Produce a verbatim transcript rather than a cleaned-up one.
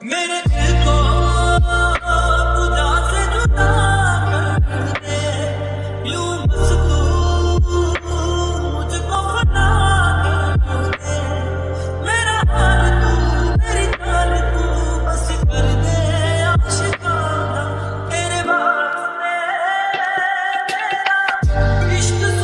मेरे दिल को खुदा से जुदा कर दे, यूं बस तू मुझको फना कर दे। मेरा हाल तू, मेरी चाल तू, बस कर दे आशिकाना। तेरे वास्ते मेरा इश्क